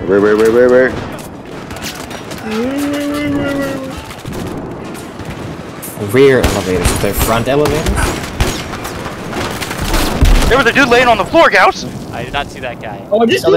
Wait. Rear elevators. They're front elevators? There was a dude laying on the floor, Gauss! I did not see that guy. Oh, I just